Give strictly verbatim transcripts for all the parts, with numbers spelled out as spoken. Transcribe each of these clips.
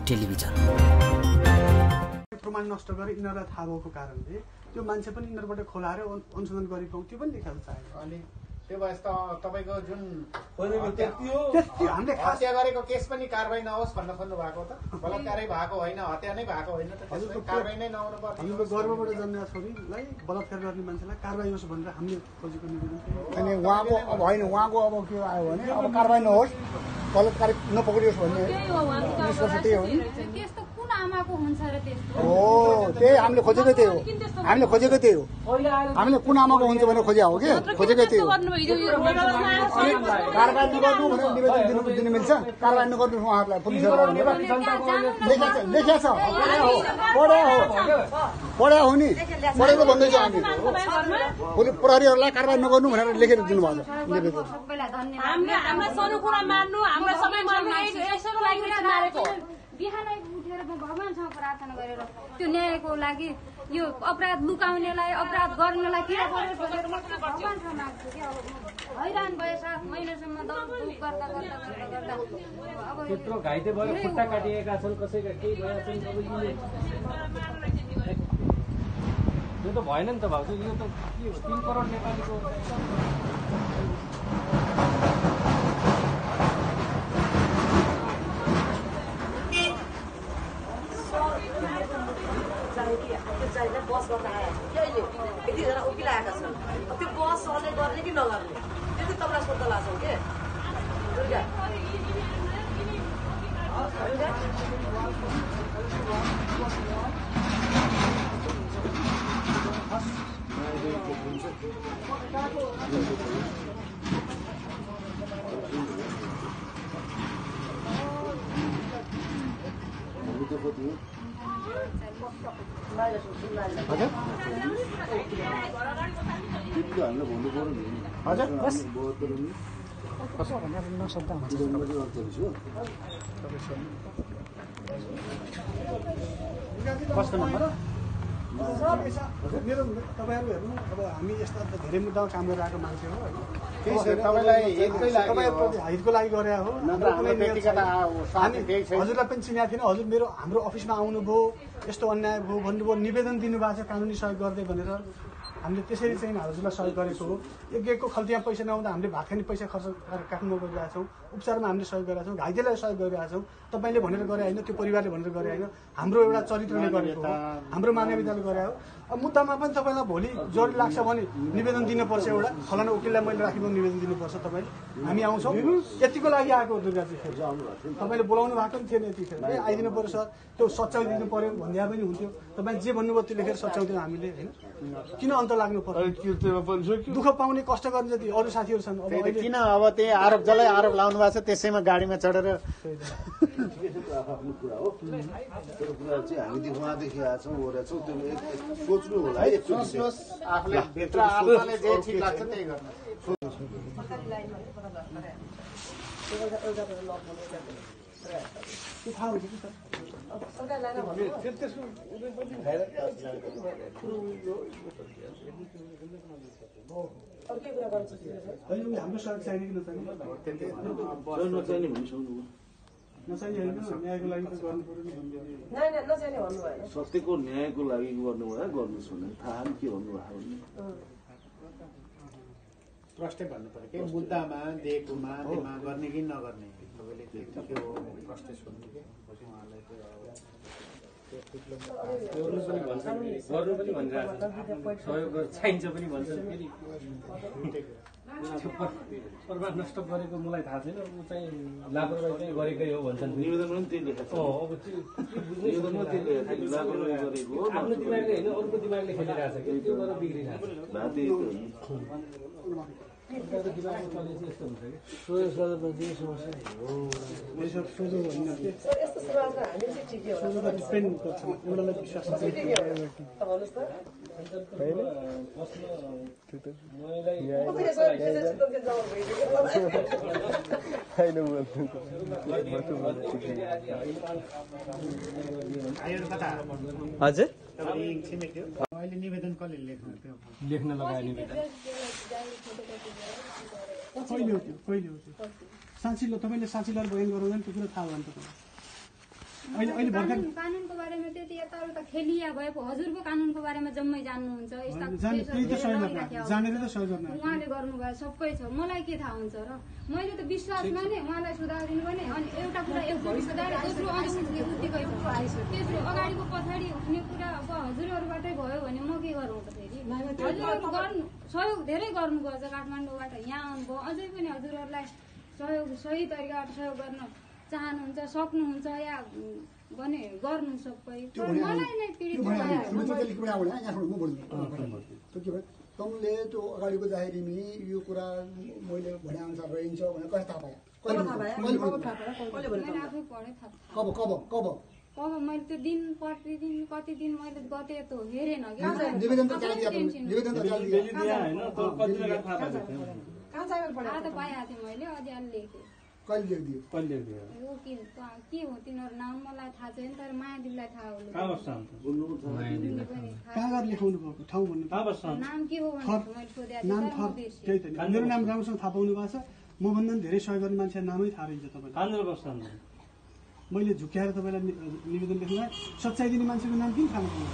Television. प्रमाण नष्ट गरे यिनीहरूलाई थाहा भएको कारणले त्यो मान्छे पनि यिनीहरूबाट खोलाएर अनुसन्धान गरिपाउँ त्यो पनि देखाउन चाहेको। अनि त्यो भए तपाईँको जुन हामीले हत्या गरेको केस पनि कारवाही नहोस् भन्न खोज्नु भएको त? बलात्कारै भएको होइन, हत्या नै भएको होइन त? कारवाही नै नहुनु पर्छ। हाम्रो गर्भबाट जन्मेका छोरीलाई बलात्कार गर्ने मान्छेलाई कारवाही होस् भनेर हामीले खोजेको निवेदन। अनि उहाँको अब होइन, उहाँको अब के आयो भने अब कारवाही नहोस्, बलात्कार नपक्रियोस् भन्ने निष्कर्ष त्यही हो नि। आमाको हुन्छ र त्यस्तो हो, त्यही हामीले खोजेको त्यही हो, हामीले खोजेको त्यही हो। हामीले कुन आमाको हुन्छ भनेर खोजे हो कि खोजेकै त्यही हो। कारवाही नगर्नु भनेर निवेदन दिनु दिनु मिल्छ? कारवाही नगर्नु उहाँहरूलाई पुलिसहरूलाई लेखेको छ, पढ्या हो पढ्या हो नि, पढेको भन्दैछौँ हामी। पुलिस प्रहरीहरूलाई कारवाही नगर्नु भनेर लेखेर दिनुभएको छ निवेदन। बिहानै उठेर म भगवानसँग प्रार्थना गरेर त्यो न्यायको लागि यो अपराध लुकाउनेलाई अपराध गर्नेलाई किन परोस् भनेर म भगवानसँग माग्छु कि अब हैरान भए सात महिनासम्म दम दुख गर्दा गर्दा गर्दा अब त्यत्रो घाइते भएर खुट्टा काटिएका छन्, कसैका केही भएका छन्। यो त भएन नि त भाउजू, यो त के हो? तीन करोड नेपालीको बस गर्न आएको छ अहिले यतिजना उकिल आएका छन्। त्यो बस सर्ने गर्ने कि नगर्ने त्यो चाहिँ तपाईँलाई सोध्न लाग्छौँ के दुर्गा हजुर बस कसो भनेर नसक्दा हुन्छ। कस्तो नम्बर मेरो तपाईँहरू हेर्नु, अब हामी यस्ता धेरै मुद्दामा काम गरेर आएको मान्छे हो। तपाईँलाई हितको लागि गरे हो। हजुरलाई पनि चिनाएको थिएन, हजुर मेरो हाम्रो अफिसमा आउनुभयो, यस्तो अन्याय भयो भन्नुभयो, निवेदन दिनुभएको छ कानुनी सहयोग गर्दै भनेर। हामीले त्यसरी चाहिँ हजुरलाई सहयोग गरेको हो। यज्ञको खल्तीमा पैसा नआउँदा हामीले भात खाने पैसा खर्च काठमाडौँ गरिरहेका छौँ, उपचारमा हामीले सहयोग गरिरहेका छौँ, घाइतेलाई सहयोग गरिरहेका छौँ। तपाईँले भनेर गरे होइन, त्यो परिवारले भनेर गरे होइन, हाम्रो एउटा चरित्रले गरेको हो, हाम्रो मानवीयताले गरे हो। अब मुद्दामा पनि तपाईँलाई भोलि जरुरी लाग्छ भने निवेदन दिनुपर्छ, एउटा फलाना वकिललाई मैले राखेको निवेदन दिनुपर्छ। तपाईँले हामी आउँछौँ, यतिको लागि आएको दुर्गाजी। तपाईँले बोलाउनु भएको पनि थिएन यतिखेर, आइदिनु पर्यो सर, त्यो सच्याइदिनु पर्यो भन्दा पनि हुन्थ्यो। तपाईँले जे भन्नुभयो त्यो लेखेर सच्याउँथ्यो हामीले होइन। किन अन्त लाग्नु पर्यो? दुःख पाउने कष्ट गर्ने जति अरू साथीहरू छन्। अब किन अब त्यही आरोप जसलाई आरोप लाउनु भएको छ त्यसैमा गाडीमा चढेर आफ्नो कुरा हो। त्यो कुरा चाहिँ हामीले उहाँदेखि आएको छौँ ओरेका छौँ, त्यो सोच्नु होला है। आफूले भित्र आफूले जे ठिक लाग्छ त्यही गर्नु। थाहा हुन्छ कि सर हाम्रो सहयोग चाहिने कि नचाहिने नचाहिने होइन, न्यायको लागि त गर्नु पर्यो। सत्यको न्यायको लागि गर्नु भए गर्नुहोस् भने थाहा के भन्नुभएको भने प्रश्न भन्नु पर्यो कि मुद्दामा दिएकोमा त्यसमा गर्ने कि नगर्ने तपाईँले त्यो प्रश्न सोध्नु कि उहाँलाई गर्नु पनि भन्छन्, गर्नु पनि भनिरहेको छ, सहयोग चाहिन्छ पनि भन्छन्। फेरि प्रमाण नष्ट गरेको मलाई थाहा छैन, ऊ चाहिँ लापरवाही चाहिँ गरेकै हो भन्छन्। निवेदन पनि त्यही लेखेको छ। अब त्यो आफ्नो दिमागले होइन अरूको दिमागले खेलिरहेछ कि त्यो गरेर बिग्रिरहेछ। सरकारको दिमागमा चले चाहिँ यस्तो हुन्छ कि सोझो सोझो समस्या सोझो होइन कि सोझो त डिपेन्ड गर्छ एउटालाई विश्वास हजुर अहिले निवेदन कसले लेख्नु लेख्न लगायो निवेदन कहिले हो त्यो कहिले हो त्यो साँच्ची ल तपाईँले साँच्चीलाई बयान गराउँदैन त्यो कुरा थाहा भयो नि त अहिले अहिले भर्खर कानुनको बारेमा त्यति यताउता खेलिया भए पो हजुरको कानुनको बारेमा जम्मै जान्नुहुन्छ यस्ता जाने त्यही त सही नभएको जानेर त सही गर्न उहाँले गर्नुभयो सबै छ मलाई के थाहा हुन्छ र मैले त विश्वासमा नै उहाँलाई सुधारिदिनु भने अनि एउटा कुरा एउटा सुधार दोस्रो अनुमति उत्तिकै तेस्रो अगाडिको पछाडि हुने कुरा अब हजुरहरूबाटै भयो भने म के गरौँ त फेरि हजुरहरू गर्नु सहयोग धेरै गर्नुभएको छ काठमाडौँबाट यहाँ आउनुभयो अझै पनि हजुरहरूलाई सहयोग सही तरिकाबाट सहयोग गर्न चाहनुहुन्छ सक्नुहुन्छ या भने गर्नु सबै मलाई नै पीडित तँले त्यो अगाडिको जाहेरीमी यो कुरा मैले भने अनुसार रहन्छ भनेर कहिले थाहा पाएँ कब कब कब अब मैले त्यो दिन प्रतिदिन कति दिन मैले गते त हेरेन निवेदन त निवेदन त थाहा त पाइहाल्थेँ मैले अझै अलि लेखेँ कहिले लेखिदियो कहिले लेखिदियो यो के के हो तिनीहरू नाम मलाई थाहा छैन तर मायादिदीलाई थाहा हो कागज लेखाउनु भएको ठाउँ भन्नु नाम के हो भनेर मैले सोधेको नाम थर त्यही त मेरो नाम राम्रोसँग थाहा पाउनु भएको छ मभन्दा पनि धेरै सहयोग गर्ने मान्छे नामै थाहा रहन्छ तपाईँलाई मैले झुक्याएर तपाईँलाई निवेदन लेख्नु सच्चाइ दिने मान्छेको नाम किन थाहा पाउनु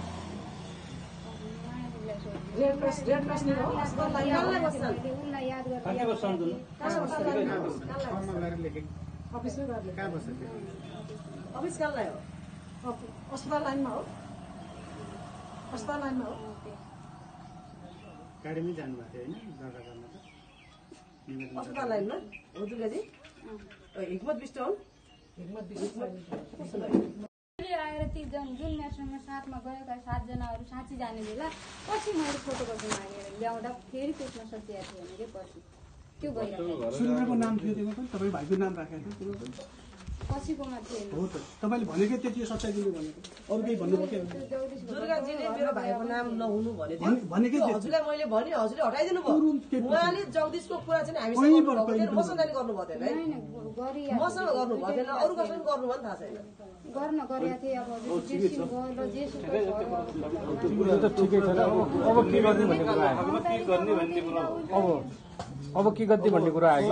अस्पताल लाइनमा हो अस्पताल लाइनमा हो गाडीमै जानुभएको थियो होइन दर्ता गर्न त अस्पताल लाइनमा हो दुर्गाजी हिक्मत विष्ट हो आएर ती जुन जुन मेरोसँग साथमा गएका सातजनाहरू साँच्ची जाने बेला पछि मैले फोटोकपी मागेर ल्याउँदा फेरि त्यसमा सकिएको थियो भने पछि त्यो भइरहेको सुरेन्द्रको नाम थियो त्यसमा पनि तपाईँ भाइको नाम राखेको थियो पछिकोमा थिएन हो त तपाईँले भनेकै त्यति सच्चाइ दिनु भनेको अरू केही भन्नुभयो के दुर्गाजीले मेरो भाइको नाम नहुनु भनेको भनेकै हजुरलाई मैले भने हजुरले हटाइदिनु भयो उहाँले जगदीशको कुरा चाहिँ हामीसँग मसँग जाने गर्नु भएन है मसँग गर्नु भएन अरू कसैले गर्नु भयो थाहा छैन गर्न गरेका थिएँ अब जेसी भयो र जेसी ठिकै छ अब के गर्ने भन्ने कुरा आयो अब अब के गर्ने भन्ने कुरा आयो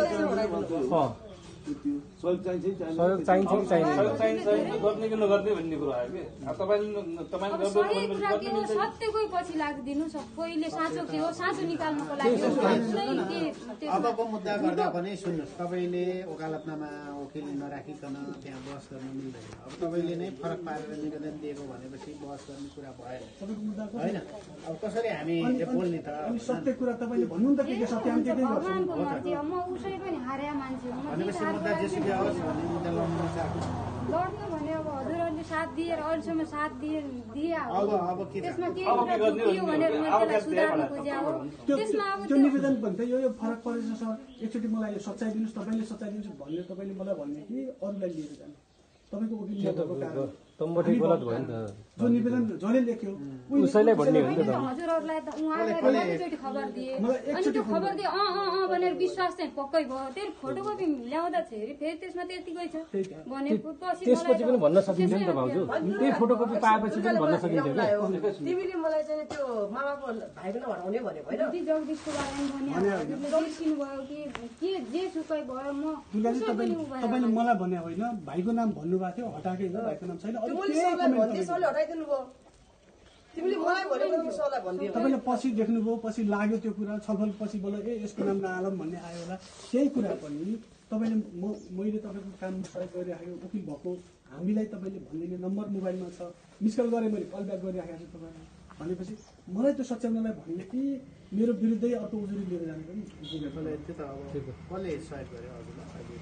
सहयोग चाहिन्छ कि चाहिँदैन गर्ने कि नगर्ने भन्ने कुरा आयो कि तपाईँले सत्यकै पछि लाग्दिनु सबैले साँचो के हो साँचो निकाल्नुको लागि अबको मुद्दा गर्दा पनि सुन्नुहोस् तपाईँले वकालतनामा वकिल नराखिकन त्यहाँ बहस गर्न मिल्दैन अब तपाईँले नै फरक पारेर निवेदन दिएको भनेपछि बहस गर्ने कुरा भएन होइन अब कसरी हामी बोल्ने त सत्य कुरा तपाईँले भन्नु नि त के के सत्यान्त के भगवानको मर्जी हो म उसै पनि हार्या मान्छे हो भनेपछि मुद्दा जेसुकै आओस् भन्ने मुद्दा लड्नु नचाहेको लड्नु भने अब हजुरहरूले साथ दिएर अहिलेसम्म साथ दिए दिए अब अब के त्यसमा के दियो भनेर मैले त्यसलाई सुधार्न खोजे हो त्यसमा अब त्यो निवेदन भन्थे यो यो फरक परेछ सर एकचोटि मलाई यो सच्चाइ दिनुहोस् तपाईँले सच्चाइ दिनुहोस् भन्ने तपाईँले मलाई भन्ने कि अरूलाई लिएर जाने तपाईँको वकिल तम्बटी गलत भयो नि त जो निवेदन जसले लेख्यो उसैलाई भन्ने हो नि त हजुरहरूलाई त उहाँलाई एकचोटि खबर दिए अनि त्यो खबर दिए अँ अँ अँ भनेर विश्वास चाहिँ पक्कै भयो त्यही फोटोकपी ल्याउँदाखेरि फेरि त्यसमा त्यतिकै छ भने त्यसपछि पनि भन्न सकिन्छ नि त भाउजू त्यही फोटोकपी पाएपछि पनि भन्न सकिन्छ कि तिमीले मलाई चाहिँ त्यो मामाको भाइको नाम हटाउने भनेको होइन जगदीशको बारेमा भने जगदीशिनु भयो कि के जे सुकै भयो म तपाईँले मलाई भने होइन भाइको नाम भन्नुभएको थियो हटाएकै हो भाइको नाम छैन हटाइदिनु भयो तिमीले मलाई भनेको सरलाई भनिदियो तपाईँले पछि देख्नुभयो पछि लाग्यो त्यो कुरा छलफल पछि बोल ए यसको नाम नआलम भन्ने आयो होला त्यही कुरा पनि तपाईँले म मैले तपाईँको काम सहयोग गरिराखेको वकिल भएको हामीलाई तपाईँले भनिदिने नम्बर मोबाइलमा छ मिस कल गरेँ मैले कल ब्याक गरिराखेको छु तपाईँलाई भनेपछि मलाई त्यो सच्याउनलाई भन्ने कि मेरो विरुद्धै अर्को उजुरी लिएर जाने पनि त्यो त अब कसले सहयोग गर्यो हजुरलाई अहिले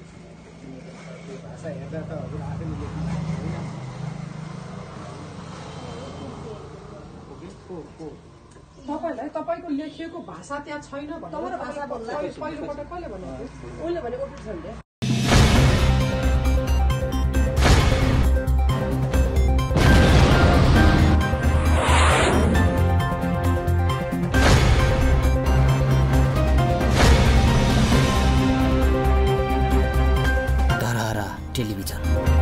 भाषा हेर्दा त हजुर आफैले लेख्नु तपाईँलाई तपाईँको लेखिएको भाषा त्यहाँ छैन तपाईँको भाषा बोल्दा पहिलोपटक कसले भन्नुभयो उसले भनेको छैन टेलिभिजन।